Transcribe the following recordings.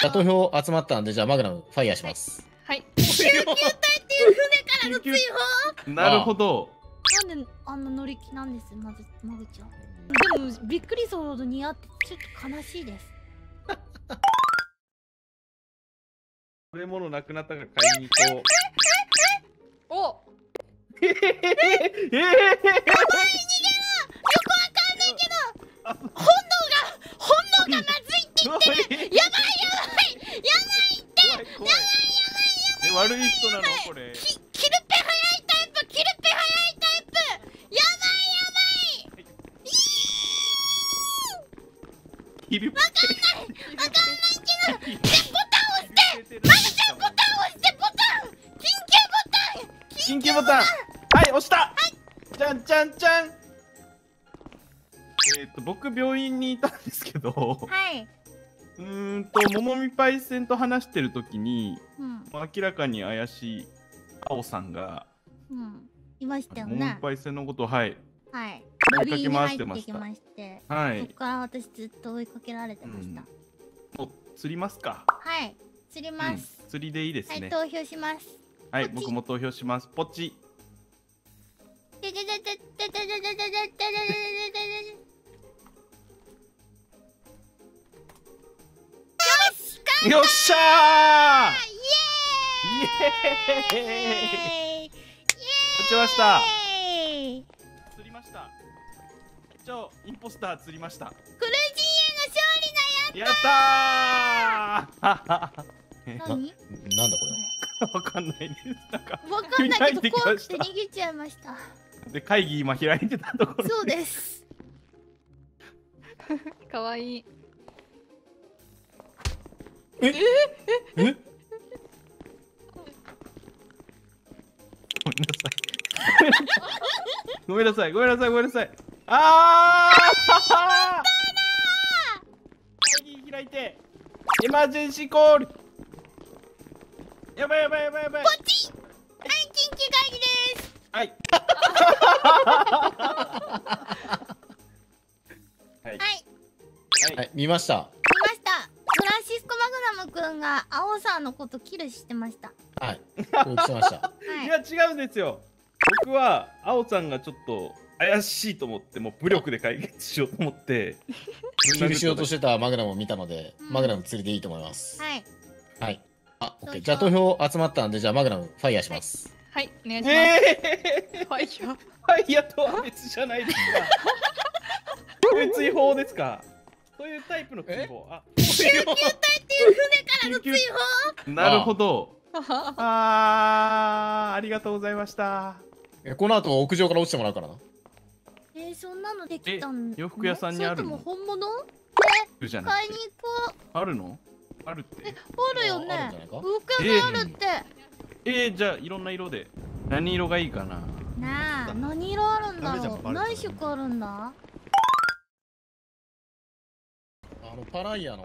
じゃあ投票集まったんで、じゃあマグナムファイヤーします。 はい。 救急隊っていう船からの追放。 なるほど。 なんであんな乗り気なんです、まずマグちゃん。でもびっくりするほど似合ってちょっと悲しいです。 食べ物なくなったから買いに行こう。 お。 ええ。 横わかんないけど、本能がまずいって言ってる。やばいって。 怖い。悪い人なのこれ。 キルペ早いタイプ。やばい。 キルペ。 わかんないけど、ボタン押して。マグちゃんボタン押して。 緊急ボタン。はい、押した。じゃん。僕病院にいたんですけど。 はい。 ももみパイセンと話してる時に、 うん明らかに怪しい青さんが、 いましたよももみね。 パイセンのことを、はい、 はい追いかけ回してました。 ロビーに入ってきまして、 はい。 そこから私ずっと追いかけられてました。 もう釣りますか。 はい、釣ります。 釣りでいいですね。 はい、投票します。 はい、僕も投票します。ポチ。よっしゃー。イエーイ。落ちました。釣りました。インポスター釣りました。 クルジーへの勝利だ。 やったー。 何？ なんだこわかんないです。なんかわかんないけど怖くて急に逃げちゃいました。 で会議今開いてたところ。 そうです。 かわいい。 れ。え？ ごめんなさい。ああ。会議開いて。エマージェンシーコール。やばい。 ポチ。はい、緊急会議です。 はい。 はい、見ました。 フランシスコ・マグナム君が青さんのことキルしてました。 はい、攻撃しました。 いや違うんですよ。僕は青さんがちょっと怪しいと思ってもう武力で解決しようと思ってキルしようとしてたマグナムを見たので、マグナム釣りでいいと思います。 はい。 あ、オッケー。じゃあ投票集まったんで、じゃあマグナムファイヤーします。 はい、お願いします。 ファイヤーとは別じゃないですか。こういう追放ですか。そういうタイプの追放。 救急隊っていう船からの追放。 なるほど。ありがとうございました。 この後屋上から落ちてもらうからな。 そんなのできたん？ 洋服屋さんにあるの？ それとも本物？買いに行こう。 あるの？あるって。 あるよね。 あるんじゃないか？ 洋服屋さんあるって。 じゃあいろんな色で何色がいいかな。 なあ、何色あるんだろう。何色あるんだ？ パライヤの。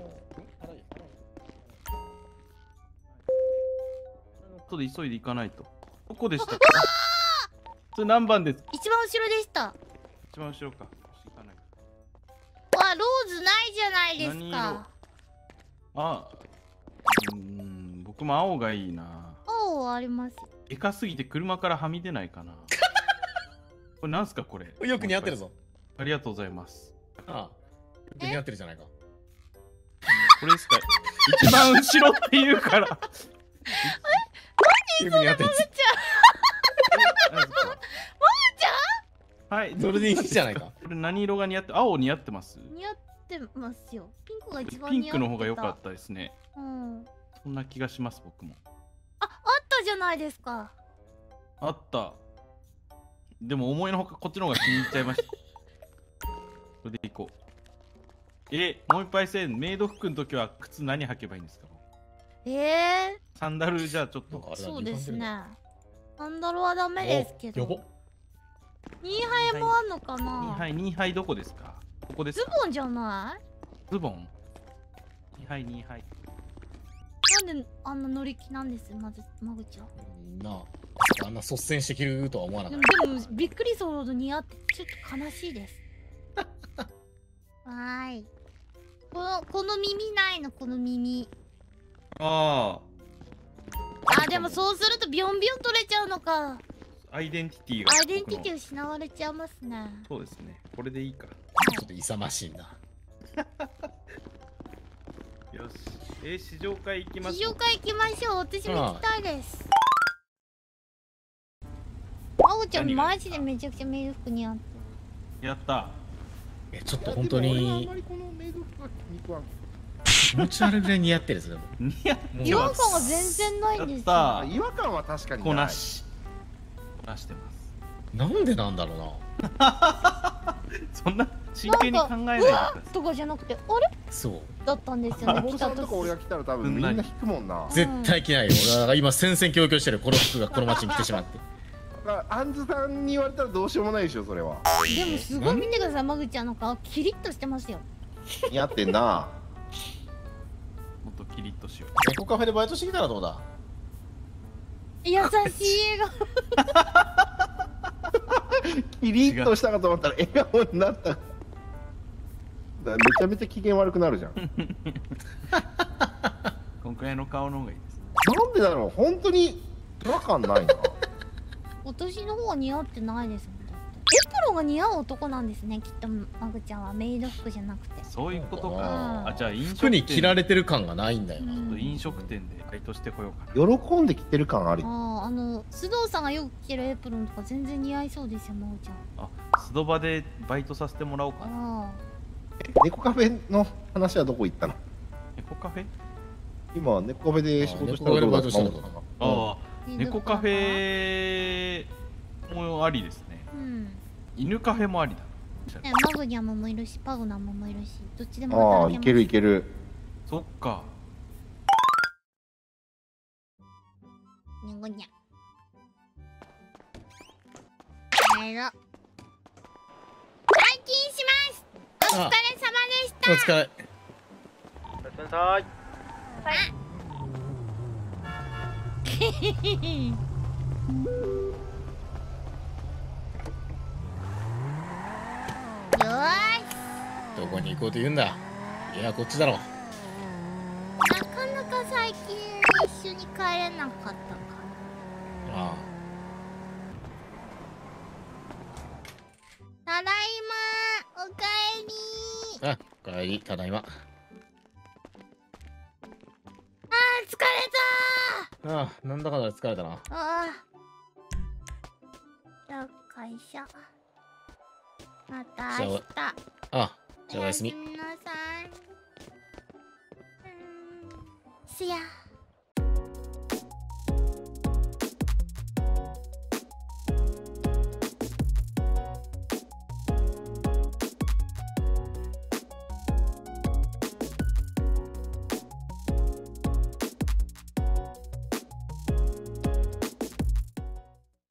ちょっと急いで行かないと。どこでしたか？それ何番です？ 一番後ろでした。 一番後ろか。 ローズないじゃないですか。 僕も青がいいな。 青はあります。 でかすぎて車からはみ出ないかな。これなんすかこれ。 よく似合ってるぞ。 ありがとうございます。 よく似合ってるじゃないか。 これですか。一番後ろって言うから。 よく似合ってる。 はい、 それでいいじゃないか。 これ何色が似合って、青似合ってます？ 似合ってますよ。ピンクが一番ピ似合ってた。 ンクの方が良かったですね。 そんな気がします僕も。 あったじゃないですか。 あった。でも思いのほかこっちの方が気に入っちゃいました。それでいこう。もう一杯せん、メイド服の時は靴何履けばいいんですか？サンダルじゃあちょっと。 そうですね。サンダルはダメですけど。 やば。 ニーハイもあんのかな？ ニーハイどこですか？ここですか？ ズボンじゃない？ ズボン？ニーハイ。 なんであんな乗り気なんです、まずマグちゃん。 あんな率先して着るとは思わなかった。でもびっくりするほど似合ってちょっと悲しいです。わーい。この耳ないの、この耳。 ああ、でもそうするとビョンビョン取れちゃうのか。 あ、アイデンティティがアイデンティテ僕のィ失われちゃいますね。 そうですね。これでいいか。 ちょっと勇ましいな。 よし。試乗会行きます。 試乗会行きましょう。私も行きたいです。まこちゃんマジでめちゃくちゃメイド服似合ってやった。 ちょっと本当にこのメイド服は気に食わん。 気持ち悪いぐらい似合ってるんですよ。 似合っ違和感が全然ないんですよ。 やったあ違和感は確かにこない。 なし。こなしてます。 なんでなんだろうな。 そんな真剣に考えないでください。 とかじゃなくて、あれそう。 だったんですよね。 モルさんとか俺が来たら多分みんな引くもんな。 絶対着ないよ。俺はだから今戦々恐々してる。この服がこの街に来てしまって。 アンズさんに言われたらどうしようもないでしょそれは。 でもすごい見てください、まぐちゃんの顔キリッとしてますよ。 似合ってんな。 もっとキリッとしよ猫カフェでバイトしてきたらどうだ。 優しい笑キリッとしたかと思ったら笑顔になった。めちゃめちゃ機嫌悪くなるじゃん。 う。こんくらいの顔の方がいいです。 なんでだろう本当に違和感ないな。 顔。私の方は似合ってないですもん。だってエプロンが似合う男なんですね。きっとまぐちゃんはメイド服じゃなくて。 そういうことうんか。あ、じゃあ飲食服に店着られてる感がないんだよな。 ちょっと飲食店でバイトしてこようか喜んで着てる感あるよ。 須藤さんがよく着てるエプロンとか全然似合いそうですよ、まぐちゃん。 な。あ、スドバでバイトさせてもらおうかな。 あ猫カフェの話はどこ行ったの？ 猫カフェ？ 今猫カフェで仕事したらどうだったの？ ああ、 あ。 猫カフェもありですね。 うん。 犬カフェもありだ。 ね、マグニャムもいるし、パグナムもいるし、どっちでもああ働けます。 いけるいける。 そっか。 にゃごにゃ。帰ろう。退勤します。お疲れ様でした。 お疲れ。 おやすみなさい。 よーし。 どこに行こうと言うんだ。いやこっちだろ。 なかなか最近一緒に帰れなかったかあら。ただいま。おかえり。 あ。あ、帰り、ただいま。 あー、疲れああ、なんだかんだ疲れたな。 た。ああ。じゃあ会社。また明日。 あ、じゃあおやすみ。 おやすみなさい。すや。